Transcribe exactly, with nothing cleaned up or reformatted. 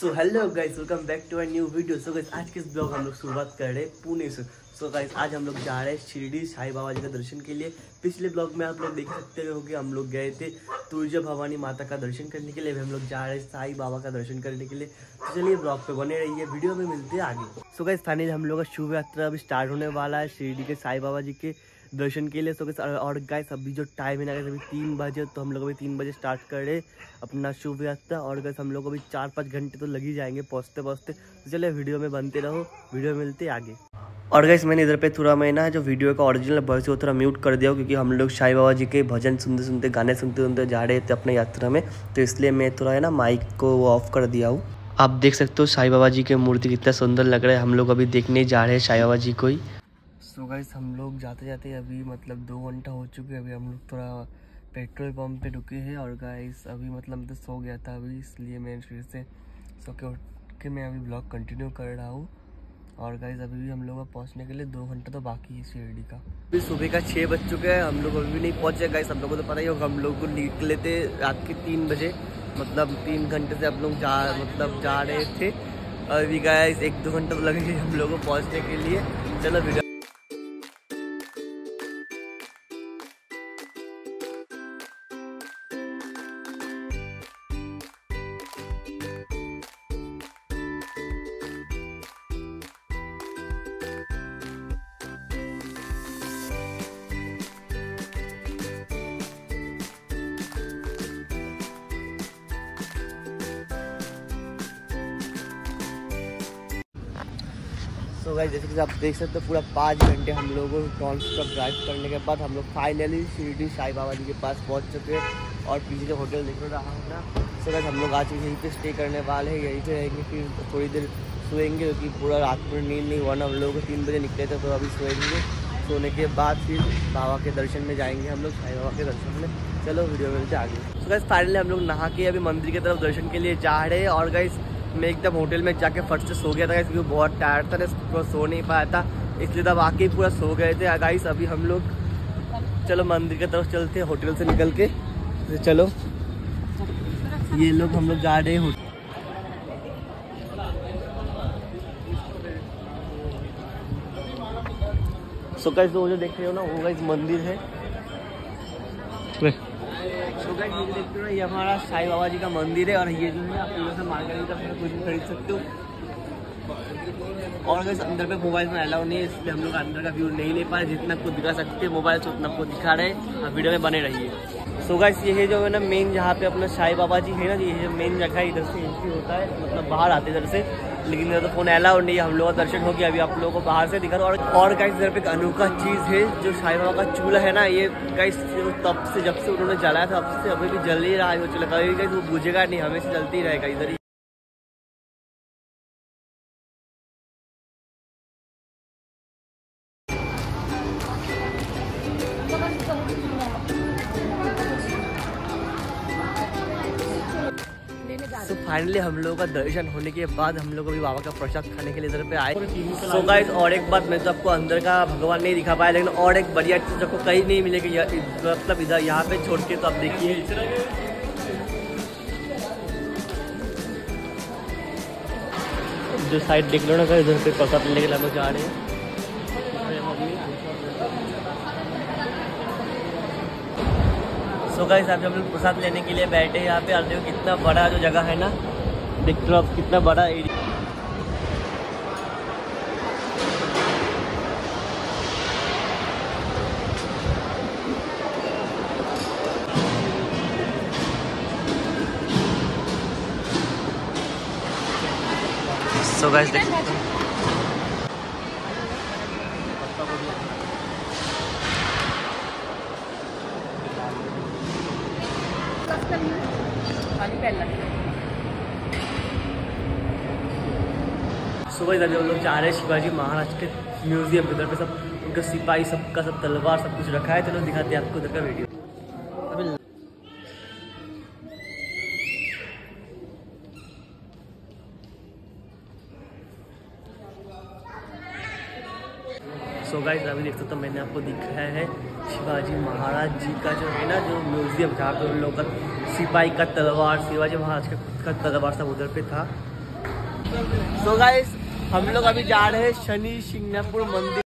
So hello guys, welcome back to a new video. So guys, आज के इस blog हम लोग शुरुआत कर रहे हैं पुणे से। सो गाइस, आज हम लोग जा रहे हैं शिरडी साईं बाबा जी का दर्शन के लिए। पिछले ब्लॉग में आप लोग देख सकते हो कि हम लोग गए थे तुळजा भवानी माता का दर्शन करने के लिए। हम लोग जा रहे हैं साईं बाबा का दर्शन करने के लिए। तो चलिए ब्लॉग पे बने रहिए, वीडियो में मिलते हैं आगे। सो गाइस, फाइनली हम लोग का शुभ यात्रा अभी स्टार्ट होने वाला है शिरडी के साईं बाबा जी के दर्शन के लिए। सो गाइस, और गाइस अभी जो टाइम है ना गाइस, अभी तीन बजे, तो हम लोग अभी तीन बजे स्टार्ट कर रहे अपना शुभ यात्रा। और गाइस हम लोग अभी चार पाँच घंटे तो लग ही जाएंगे पहुँचते पहुँचते। तो चलिए वीडियो में बनते रहो, वीडियो में मिलते आगे। और गाइस मैंने इधर पे थोड़ा मैं ना जो वीडियो का ओरिजिनल वॉइस वो थोड़ा म्यूट कर दिया, क्योंकि हम लोग साईं बाबा जी के भजन सुनते सुनते, गाने सुनते सुनते जा रहे थे अपने यात्रा में। तो इसलिए मैं थोड़ा है ना माइक को ऑफ कर दिया हूँ। आप देख सकते हो साईं बाबा जी की मूर्ति कितना सुंदर लग रहा है। हम लोग अभी देखने जा रहे हैं साईं बाबा जी को ही। सो गाइस, हम लोग जाते जाते अभी मतलब दो घंटा हो चुके हैं। अभी हम लोग थोड़ा पेट्रोल पंप पे रुके हैं। और गाइस अभी मतलब तो सो गया था अभी, इसलिए मैं फिर से सो के उठ के मैं अभी ब्लॉग कंटिन्यू कर रहा हूँ। और गाइस अभी भी हम लोग का पहुँचने के लिए दो घंटा तो बाकी है शिरडी का। अभी सुबह का छः बज चुके हैं, हम लोग अभी भी नहीं पहुँचे। गाइस हम लोग को तो पता ही होगा, हम लोग को निकले थे रात के तीन बजे, मतलब तीन घंटे से हम लोग जा मतलब जा रहे थे। अभी गाइस एक दो घंटा तो लगेगा हम लोग को पहुँचने के लिए। चलो वीडियो तो गाइस जैसे कि आप देख सकते हो, पूरा पाँच घंटे हम लोगों को नॉन स्टॉप ड्राइव करने के बाद हम लोग फाइनली शिरडी साईं बाबा जी के पास पहुंच चुके हैं। और पीछे जो होटल देख रहा हूँ ना, तो गाइस हम लोग आज यहीं पे स्टे करने वाले हैं, यहीं पे रहेंगे, फिर थोड़ी देर सोएंगे, क्योंकि पूरा रात में नींद नहीं हुआ ना। हम लोग को तीन बजे निकले थे, तो अभी सोएंगे। सोने के बाद फिर बाबा के दर्शन में जाएंगे हम लोग, साईं बाबा के दर्शन में। चलो वीडियो में मिलते आगे। तो गाइस फाइनली हम लोग नहा के अभी मंदिर की तरफ दर्शन के लिए जा रहे हैं। और गाइस मैं एकदम होटल में जाके फट से सो गया था, क्योंकि बहुत टायर्ड था, पूरा सो नहीं पाया था, इसलिए तब आके ही पूरा सो गए थे। गाइस अभी हम लोग चलो मंदिर की तरफ चलते हैं होटल से निकल के। तो चलो ये लोग हम लोग जा रहे हैं होटल। सो गाइस वो जो देख रहे हो ना, वो गाइस मंदिर है। तो गाइस ये देख रहे हो, ये हमारा साईं बाबा जी का मंदिर है। और ये जो है आप लोगों से मार्केट की तरफ कुछ भी खरीद सकते हो। और गाइस अंदर पे मोबाइल में अलाउ नहीं है, इसलिए हम लोग अंदर का व्यू नहीं ले पा रहे। जितना आपको दिखा सकते हैं मोबाइल से उतना आपको दिखा रहे हैं। आप वीडियो में बने रहिए। सो गाइस ये है जो है ना मेन, जहाँ पे अपना साईं बाबा जी है ना, ये जो मेन जगह है, इधर से एंट्री होता है, मतलब बाहर आते इधर से। लेकिन इधर तो फोन अलाउ नहीं है। हम लोग का दर्शन हो गया, अभी आप लोगों को बाहर से दिखा रहा हूँ। और और गाइस इधर पे एक अनोखा चीज़ है, जो साईं बाबा का चूल्हा है ना, ये गाइस तब से जब से उन्होंने जलाया था तब से अभी भी जल ही रहा है वो चूल्हा। कभी गाइस वो बुझेगा नहीं, हमेशा जलती रहेगा इधर ही। तो फाइनली हम लोगों का दर्शन होने के बाद हम लोग अभी बाबा का प्रसाद खाने के लिए इधर पे आए। सो गाइस और एक बात, मैं तो आपको अंदर का भगवान नहीं दिखा पाया, लेकिन और एक बढ़िया चीज आपको कहीं नहीं मिलेगी, मतलब इधर यहाँ पे छोड़ के। तो आप देखिए जो साइड देख लो ना, इधर पे प्रसाद लेने के लिए हम लोग जा रहे हैं। सो गाइस आप जब हम लोग प्रसाद लेने के लिए बैठे हैं यहाँ पे, और देखो कितना बड़ा जो जगह है ना, देख लो आप कितना बड़ा एरिया। सो गाइस देख सकते हो सुबह इधर हम लोग जा रहे हैं शिवाजी महाराज के म्यूजियम। इधर पे सब उनका सिपाही, सबका सब तलवार सब कुछ रखा है। चलो दिखाते हैं आपको उधर का वीडियो। अभी सो गाइस अभी देख सकते हो, मैंने आपको दिखाया है शिवाजी महाराज जी का जो है ना जो म्यूजियम, जहाँ पे उन लोगों का सिपाही का तलवार, शिवाजी महाराज का खुद का तलवार सब उधर पे था। सो गाइस हम लोग अभी जा रहे हैं शनि शिंगणापुर मंदिर।